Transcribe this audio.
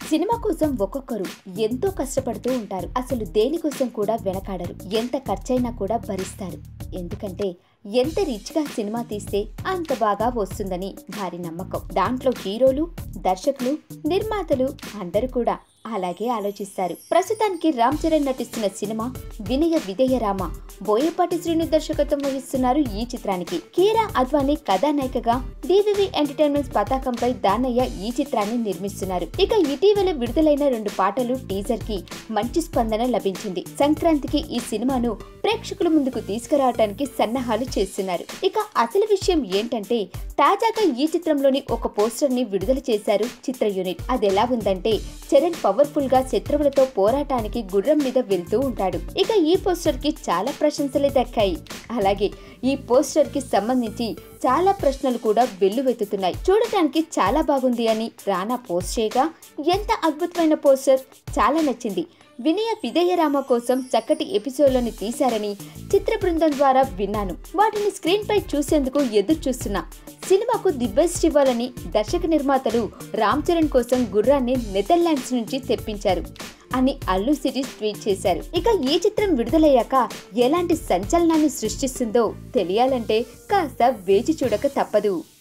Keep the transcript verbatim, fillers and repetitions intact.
Cinema కోసం ఒక్కొక్కరు ఎంతో కష్టపడుతూ ఉంటారు. అసలు దేనికోసం కూడా వెనకాడరు. ఎంత ఖర్చైనా కూడా భరిస్తారు. ఎందుకంటే ఎంత రిచ్ గా సినిమా తీస్తే అంత బాగా వస్తుందని వారి నమ్మకం. దాంట్లో హీరోలు, దర్శకులు, నిర్మాతలు అందరూ కూడా అలాగే ఆలోచిస్తారు. ప్రస్తుతానికి రామ్ చరణ్ నటిస్తున్న సినిమా వినయ విధేయ రామ. బోయపాటి శ్రీను దర్శకత్వం వహిస్తున్నారు ఈ చిత్రానికి. కీరా అద్వానీ కథానాయికగా డివివి ఎంటర్టైన్మెంట్స్ పతాకంపై దానయ్య ఈ చిత్రాన్ని నిర్మిస్తున్నారు. ఇక ఇటీవల విడుదలైన రెండు పాటలు టీజర్ కి మంచి స్పందన లభించింది. సంక్రాంతికి ఈ సినిమాను ప్రేక్షకుల ముందుకు తీసుకురావడానికి సన్నాహాలు చేస్తున్నారు. ఇక అసలు విషయం ఏంటంటే తాజాగా ఈ చిత్రంలోని ఒక పోస్టర్ ని విడుదల చేశారు చిత్ర యూనిట్. అదెలా ఉందంటే చరణ్ పవర్ఫుల్ గా శత్రువులతో పోరాటానికి గుర్రం మీద వెళ్తూ ఉంటాడు. ఇక ఈ పోస్టర్ కి చాలా ప్రశంసలే దక్కాయి. అలాగే ఈ పోస్టర్ కి సంబంధించి చాలా ప్రశ్నలు కూడా వెల్లువెత్తుతున్నాయి. చూడటానికి చాలా బాగుంది అని రానా పోస్ట్ చేయగా ఎంత అద్భుతమైన పోస్టర్, చాలా నచ్చింది. వినయ విధేయ రామ కోసం చక్కటి ఎపిసోడ్లని తీశారని చిత్ర బృందం ద్వారా విన్నాను. వాటిని స్క్రీన్ పై చూసేందుకు ఎదురు చూస్తున్నా. సినిమాకు ది బెస్ట్ ఇవ్వాలని దర్శక నిర్మాతలు రామ్ చరణ్ కోసం గుర్రాన్ని నెదర్లాండ్స్ నుంచి తెప్పించారు అని అల్లు సిరీస్ ట్వీట్ చేశారు. ఇక ఈ చిత్రం విడుదలయ్యాక ఎలాంటి సంచలనాన్ని సృష్టిస్తుందో తెలియాలంటే కాస్త వేచి చూడక తప్పదు.